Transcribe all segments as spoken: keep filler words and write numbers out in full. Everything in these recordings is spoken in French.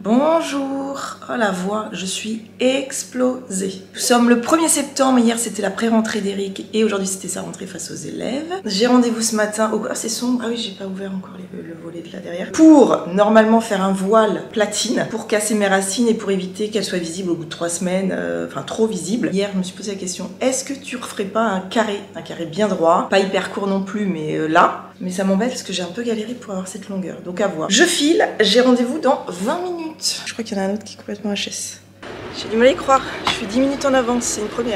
Bonjour, oh la voix, je suis explosée. Nous sommes le premier septembre, hier c'était la pré-rentrée d'Eric et aujourd'hui c'était sa rentrée face aux élèves. J'ai rendez-vous ce matin, au... ah c'est sombre, ah oui j'ai pas ouvert encore les... le volet de là derrière. Pour normalement faire un voile platine, pour casser mes racines et pour éviter qu'elles soient visibles au bout de trois semaines, euh, enfin trop visibles. Hier je me suis posé la question, est-ce que tu referais pas un carré, un carré bien droit, pas hyper court non plus mais euh, là. Mais ça m'embête parce que j'ai un peu galéré pour avoir cette longueur, donc à voir. Je file, j'ai rendez-vous dans vingt minutes. Je crois qu'il y en a un autre qui est complètement H S. J'ai du mal à y croire, je suis dix minutes en avance, c'est une première.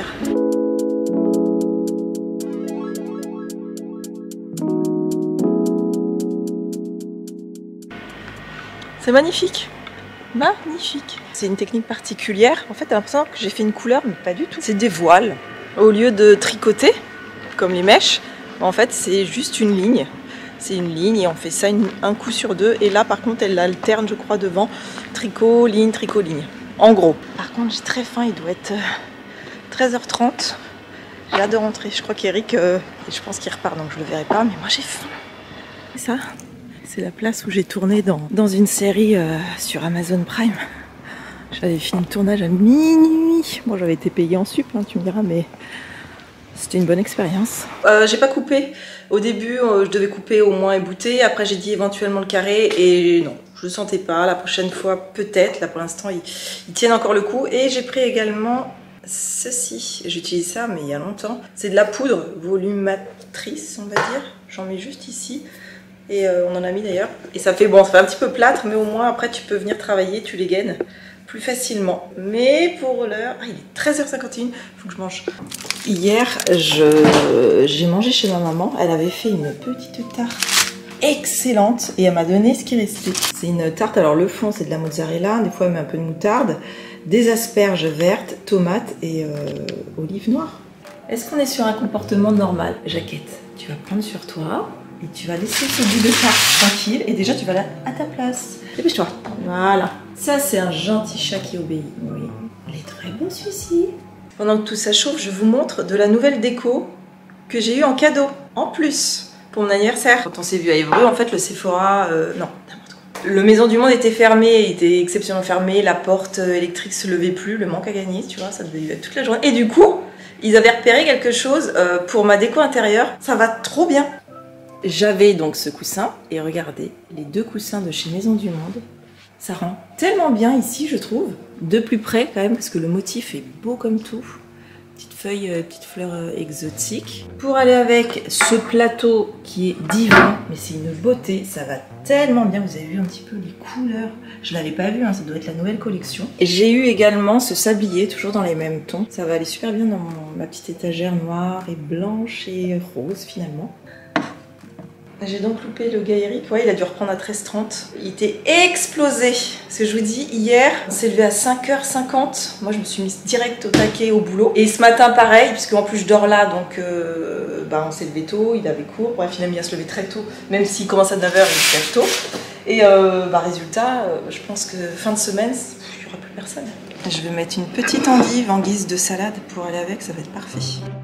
C'est magnifique, magnifique. C'est une technique particulière. En fait, t'as l'impression que j'ai fait une couleur, mais pas du tout. C'est des voiles. Au lieu de tricoter, comme les mèches, en fait, c'est juste une ligne. C'est une ligne et on fait ça une, un coup sur deux. Et là, par contre, elle alterne, je crois, devant. Tricot, ligne, tricot, ligne. En gros. Par contre, j'ai très faim. Il doit être treize heures trente. J'ai hâte de rentrer. Je crois qu'Eric, euh, je pense qu'il repart, donc je le verrai pas. Mais moi, j'ai faim. Et ça, c'est la place où j'ai tourné dans, dans une série euh, sur Amazon Prime. J'avais fini le tournage à minuit. Bon, j'avais été payée en sup, hein, tu me diras, mais... C'était une bonne expérience. Euh, j'ai pas coupé. Au début, euh, je devais couper au moins ébouter. Après, j'ai dit éventuellement le carré. Et non, je le sentais pas. La prochaine fois, peut-être. Là, pour l'instant, ils, ils tiennent encore le coup. Et j'ai pris également ceci. J'utilise ça, mais il y a longtemps. C'est de la poudre volumatrice, on va dire. J'en mets juste ici. Et euh, on en a mis d'ailleurs. Et ça fait, bon, ça fait un petit peu plâtre, mais au moins, après, tu peux venir travailler. Tu les gaines plus facilement. Mais pour l'heure, ah, il est treize heures cinquante et une, il faut que je mange. Hier, j'ai mangé chez ma maman. Elle avait fait une petite tarte excellente et elle m'a donné ce qui restait. C'est une tarte, alors le fond c'est de la mozzarella, des fois elle met un peu de moutarde, des asperges vertes, tomates et euh, olives noires. Est-ce qu'on est sur un comportement normal? Jaquette, tu vas prendre sur toi et tu vas laisser ce bout de tarte tranquille et déjà tu vas là à ta place. Dépêche-toi. Voilà. Ça, c'est un gentil chat qui obéit. Oui. Il est très beau celui-ci. Pendant que tout ça chauffe, je vous montre de la nouvelle déco que j'ai eu en cadeau. En plus, pour mon anniversaire. Quand on s'est vu à Évreux, en fait, le Sephora... Euh, non, n'importe quoi. Le Maison du Monde était fermé, il était exceptionnellement fermé. La porte électrique se levait plus. Le manque à gagner, tu vois, ça devait y être toute la journée. Et du coup, ils avaient repéré quelque chose euh, pour ma déco intérieure. Ça va trop bien. J'avais donc ce coussin. Et regardez, les deux coussins de chez Maison du Monde. Ça rend tellement bien ici, je trouve. De plus près quand même, parce que le motif est beau comme tout. Petite feuille, euh, petite fleur euh, exotique. Pour aller avec ce plateau qui est divin, mais c'est une beauté, ça va tellement bien. Vous avez vu un petit peu les couleurs. Je l'avais pas vu, hein, ça doit être la nouvelle collection. J'ai eu également ce sablier, toujours dans les mêmes tons. Ça va aller super bien dans mon, ma petite étagère noire et blanche et rose finalement. J'ai donc loupé le gars Eric, ouais, il a dû reprendre à treize heures trente. Il était explosé. Ce que je vous dis, hier, on s'est levé à cinq heures cinquante. Moi, je me suis mise direct au taquet au boulot. Et ce matin, pareil, puisque en plus je dors là, donc euh, bah, on s'est levé tôt, il avait cours. Bref, il aime bien se lever très tôt, même s'il commence à neuf heures, il se lève tôt. Et euh, bah, résultat, euh, je pense que fin de semaine, il n'y aura plus personne. Je vais mettre une petite endive en guise de salade pour aller avec, ça va être parfait.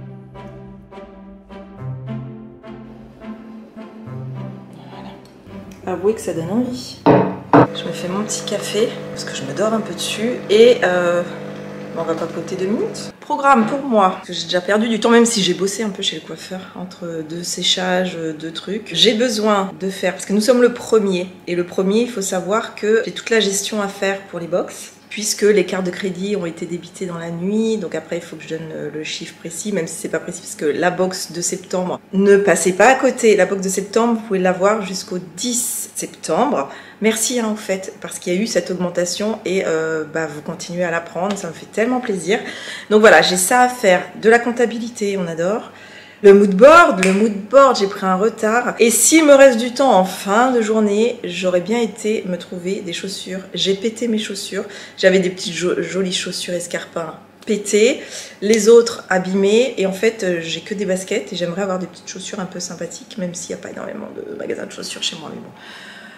Avouez que ça donne envie. Je me fais mon petit café parce que je me dors un peu dessus et euh, on va papoter deux minutes. Programme pour moi, parce que j'ai déjà perdu du temps même si j'ai bossé un peu chez le coiffeur entre deux séchages, deux trucs. J'ai besoin de faire, parce que nous sommes le premier et le premier il faut savoir que j'ai toute la gestion à faire pour les box. Puisque les cartes de crédit ont été débitées dans la nuit, donc après il faut que je donne le chiffre précis, même si c'est pas précis, parce que la box de septembre, ne passez pas à côté, la box de septembre, vous pouvez l'avoir jusqu'au dix septembre. Merci hein, en fait, parce qu'il y a eu cette augmentation et euh, bah, vous continuez à la prendre, ça me fait tellement plaisir. Donc voilà, j'ai ça à faire, de la comptabilité, on adore. Le mood board, le mood board, j'ai pris un retard. Et s'il me reste du temps en fin de journée, j'aurais bien été me trouver des chaussures. J'ai pété mes chaussures. J'avais des petites jo jolies chaussures escarpins pétées, les autres abîmées. Et en fait, j'ai que des baskets et j'aimerais avoir des petites chaussures un peu sympathiques, même s'il n'y a pas énormément de magasins de chaussures chez moi. Mais bon,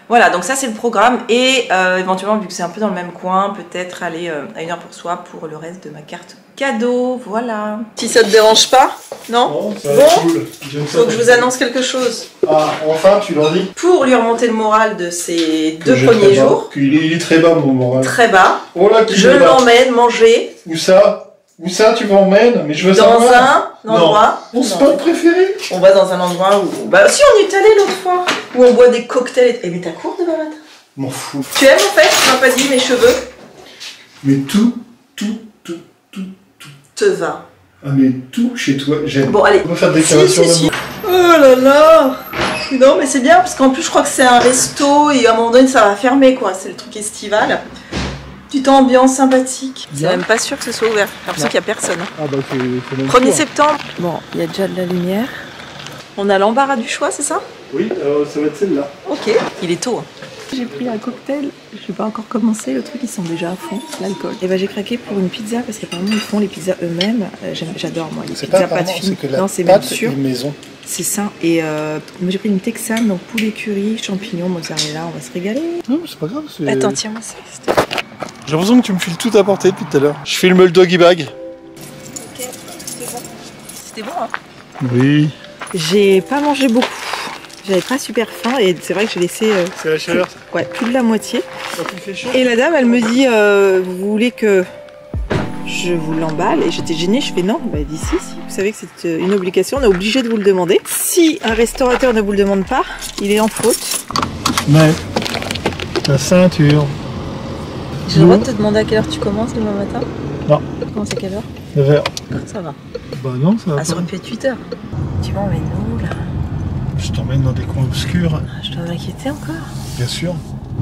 Voilà, donc ça c'est le programme et euh, éventuellement, vu que c'est un peu dans le même coin, peut-être aller euh, à une heure pour soi pour le reste de ma carte cadeau, voilà. Si ça te dérange pas, non? Non, ça va être Bon, cool. faut que je vous annonce quelque chose. Ah, enfin, tu l'en dis. Pour lui remonter le moral de ces Que deux j'ai premiers très bas. jours, Il est, il est très bas, mon moral. très bas, Oh là, qui je est bas. l'emmène manger Où ça? Où ça, tu m'emmènes? Mais je veux dans savoir. un endroit. Mon Non. spot préféré? On va dans un endroit où... Bah si, on y est allé l'autre fois. Où on boit des cocktails. Et mais t'as cours demain matin? M'en fous. Tu aimes en fait, tu m'as pas dit mes cheveux? Mais tout, tout, tout, tout, tout. Te va. Ah, mais tout chez toi, j'aime. Bon, allez. On peut faire des Si, déclarations si, si. d'amour. Oh là là. Non, mais c'est bien parce qu'en plus, je crois que c'est un resto et à un moment donné, ça va fermer quoi. C'est le truc estival. Petite ambiance sympathique. C'est même pas sûr que ce soit ouvert. J'ai l'impression qu'il n'y a personne. Ah bah c'est même premier sûr. septembre. Bon, il y a déjà de la lumière. On a l'embarras du choix, c'est ça? Oui, euh, ça va être celle-là. Ok. Il est tôt. Hein. J'ai pris un cocktail, je n'ai pas encore commencé, le truc ils sont déjà à fond, l'alcool. Et bah j'ai craqué pour une pizza parce qu'apparemment ils font les pizzas eux-mêmes. Euh, J'adore moi les C'est pizzas pas pâte apparemment, fine. c'est que la Non, c'est même pâte sûr. est maison. C'est ça. Et euh, moi j'ai pris une texane, donc poulet curry, champignons, mozzarella, on va se régaler. Non, c'est pas grave. Attends, tiens-moi ça. J'ai l'impression que tu me files tout à portée depuis tout à l'heure. Je filme le doggy bag. Ok, c'était bon. C'était bon hein? Oui. J'ai pas mangé beaucoup. J'avais pas super faim et c'est vrai que j'ai laissé euh, C'est la chaleur. plus, ouais, plus de la moitié. Quand il fait chaud. Et la dame elle me dit euh, vous voulez que je vous l'emballe? Et j'étais gênée, je fais non. Bah elle dit si, si, vous savez que c'est une obligation, on est obligé de vous le demander. Si un restaurateur ne vous le demande pas, il est en faute. Mais la ceinture. J'ai le droit de te demander à quelle heure tu commences demain matin? Non. Tu commences à quelle heure? neuf heures. Ça va. Bah non, ça va Ah, pas. ça aurait pu être huit heures. Tu m'emmènes où là? Je t'emmène dans des coins obscurs. Ah, je dois m'inquiéter encore. Bien sûr.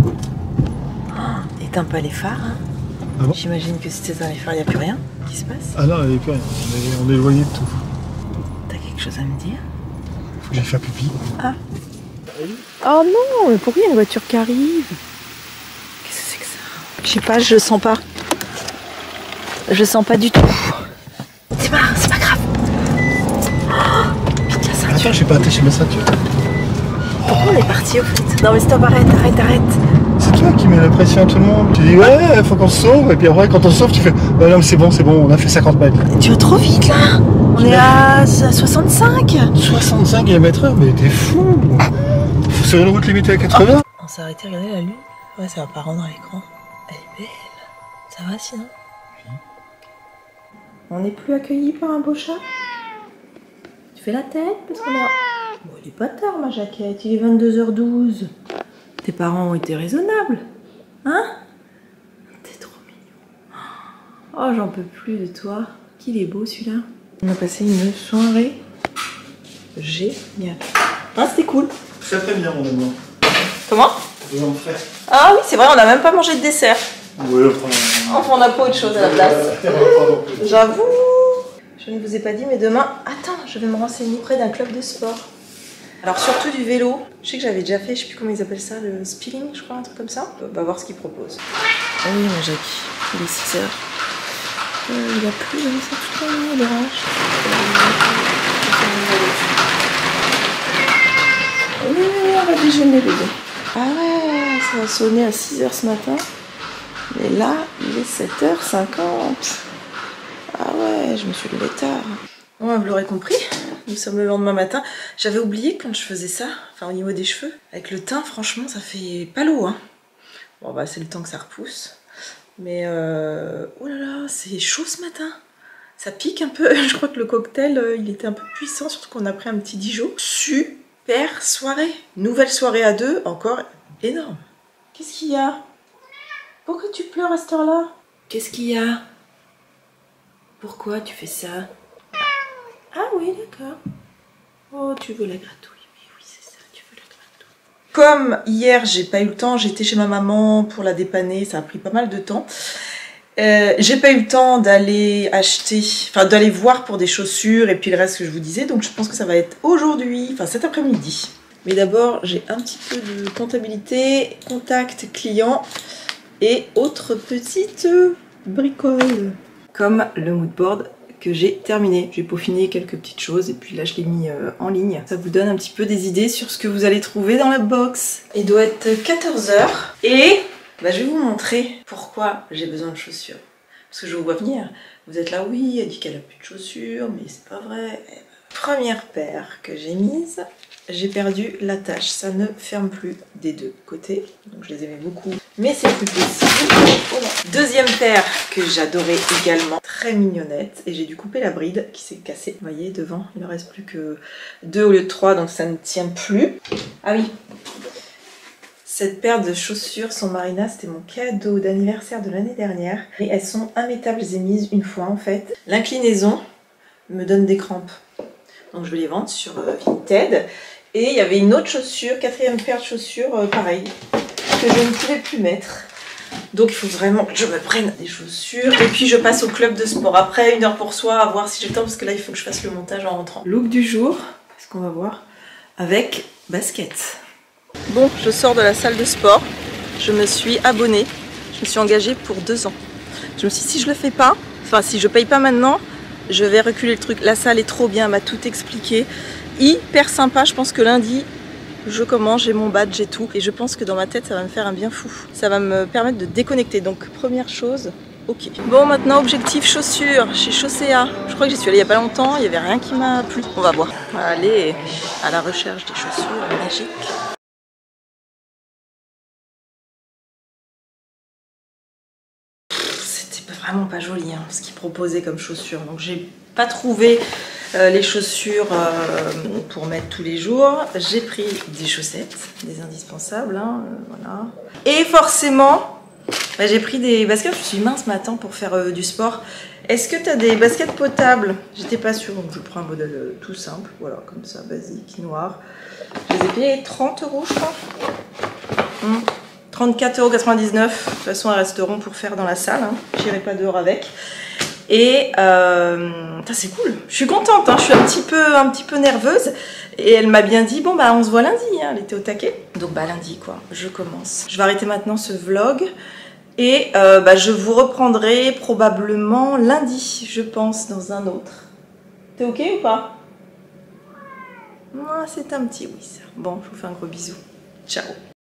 Oh, éteins pas les phares. Hein. Ah bon? J'imagine que si t'es dans les phares, il n'y a plus rien qui se passe. Ah non, il n'y a plus rien. On est, on est éloigné de tout. T'as quelque chose à me dire? Faut que j'aille faire pipi. Ah. Oh non, mais pourquoi il y a une voiture qui arrive? Qu'est-ce que c'est que ça? Je sais pas, je sens pas. Je sens pas du tout. C'est pas, c'est pas grave. Oh, vite la ceinture. Attends, j'ai pas attaché ma ceinture. Pourquoi on est parti au fait? Non mais stop, arrête, arrête, arrête. C'est toi qui mets la pression à tout le monde. Tu dis ouais, faut qu'on se sauve. Et puis après, quand on se sauve, tu fais bah non, mais c'est bon, c'est bon, on a fait cinquante mètres. Tu vas trop vite là. On est à soixante-cinq. soixante-cinq kilomètres heure, mais t'es fou. Sur une route limitée à quatre-vingts. On s'est arrêté, regardez la lune. Ouais, ça va pas rendre à l'écran. Elle est belle. Ça va sinon? On n'est plus accueillis par un beau chat? Tu fais la tête parce qu'on a... Bon, il est pas tard ma jaquette, il est vingt-deux heures douze. Tes parents ont été raisonnables. Hein? T'es trop mignon. Oh, j'en peux plus de toi. Qu'il est beau celui-là. On a passé une soirée géniale. Ah, c'était cool. Très très bien, mon amour. Comment? Vraiment frais. Ah oui, c'est vrai, on n'a même pas mangé de dessert. Oui, enfin. Enfin, on n'a pas autre chose à la place. Pardon. J'avoue. Je ne vous ai pas dit, mais demain, attends, je vais me renseigner près d'un club de sport. Alors surtout du vélo. Je sais que j'avais déjà fait, je sais plus comment ils appellent ça, le spinning, je crois, un truc comme ça. On va voir ce qu'ils proposent. Ah oui, mon Jackie, il est six heures. Euh, il a plu, il a mis ça toute la nuit, l'orage. Oui, oui, oui, on va déjeuner, bébé. Ah ouais, ça a sonné à six heures ce matin. Mais là, il est sept heures cinquante. Ah ouais, je me suis levée tard. Bon, vous l'aurez compris, nous sommes le lendemain matin. J'avais oublié quand je faisais ça, enfin au niveau des cheveux. Avec le teint, franchement, ça fait pas l'eau, hein. Bon, bah c'est le temps que ça repousse. Mais, euh... oh là là, c'est chaud ce matin. Ça pique un peu. Je crois que le cocktail, euh, il était un peu puissant, surtout qu'on a pris un petit Dijon. Super soirée. Nouvelle soirée à deux, encore énorme. Qu'est-ce qu'il y a? Pourquoi tu pleures à cette heure-là? Qu'est-ce qu'il y a? Pourquoi tu fais ça? Ah oui, d'accord. Oh, tu veux la gratouille. Mais oui, c'est ça, tu veux la gratouille. Comme hier, j'ai pas eu le temps, j'étais chez ma maman pour la dépanner, ça a pris pas mal de temps. Euh, j'ai pas eu le temps d'aller acheter, enfin d'aller voir pour des chaussures et puis le reste que je vous disais, donc je pense que ça va être aujourd'hui, enfin cet après-midi. Mais d'abord, j'ai un petit peu de comptabilité, contact client et autres petites bricoles. Comme le moodboard que j'ai terminé. J'ai peaufiné quelques petites choses et puis là je l'ai mis euh, en ligne. Ça vous donne un petit peu des idées sur ce que vous allez trouver dans la box. Il doit être quatorze heures et bah, je vais vous montrer pourquoi j'ai besoin de chaussures. Parce que je vous vois venir. Vous êtes là, oui, elle dit qu'elle a plus de chaussures, mais c'est pas vrai. Eh ben, première paire que j'ai mise, j'ai perdu l'attache. Ça ne ferme plus des deux côtés. Donc je les aimais beaucoup, mais c'est plus possible. Oh deuxième paire que j'adorais également, très mignonnette. Et j'ai dû couper la bride qui s'est cassée. Vous voyez, devant, il ne reste plus que deux au lieu de trois, donc ça ne tient plus. Ah oui. Cette paire de chaussures sont Marina, c'était mon cadeau d'anniversaire de l'année dernière. Et elles sont immétables, je les ai mises une fois en fait. L'inclinaison me donne des crampes. Donc je vais les vendre sur Vinted. Et il y avait une autre chaussure, quatrième paire de chaussures, euh, pareil, que je ne pouvais plus mettre. Donc il faut vraiment que je me prenne des chaussures. Et puis je passe au club de sport. Après, une heure pour soi, à voir si j'ai le temps, parce que là il faut que je fasse le montage en rentrant. Look du jour, est-ce qu'on va voir, avec basket. Bon, je sors de la salle de sport, je me suis abonnée, je me suis engagée pour deux ans. Je me suis dit, si je le fais pas, enfin si je paye pas maintenant, je vais reculer le truc. La salle est trop bien, elle m'a tout expliqué. Hyper sympa, je pense que lundi, je commence, j'ai mon badge, j'ai tout. Et je pense que dans ma tête, ça va me faire un bien fou. Ça va me permettre de déconnecter. Donc première chose, ok. Bon, maintenant objectif chaussures chez Chaussea. Je crois que j'y suis allée il n'y a pas longtemps, il n'y avait rien qui m'a plu. On va voir. On va aller à la recherche des chaussures magiques. Vraiment pas joli hein, ce qu'ils proposaient comme chaussures, donc j'ai pas trouvé euh, les chaussures euh, pour mettre tous les jours. J'ai pris des chaussettes, des indispensables, hein, euh, voilà. Et forcément, bah, j'ai pris des baskets. Je me suis dit, mince, mais attends, pour faire euh, du sport, est-ce que tu as des baskets potables? J'étais pas sûre, donc je prends un modèle euh, tout simple, voilà, comme ça, basique, noir. Je les ai payés trente euros, je crois. Hum. trente-quatre euros quatre-vingt-dix-neuf, de toute façon elles resteront pour faire dans la salle, hein. J'irai pas dehors avec. Et euh, c'est cool, je suis contente, hein. Je suis un petit, peu, un petit peu nerveuse. Et elle m'a bien dit, bon bah on se voit lundi, hein. Elle était au taquet. Donc bah lundi quoi, je commence. Je vais arrêter maintenant ce vlog. Et euh, bah, je vous reprendrai probablement lundi, je pense, dans un autre. T'es ok ou pas? Moi, c'est un petit oui ça. Bon, je vous fais un gros bisou. Ciao.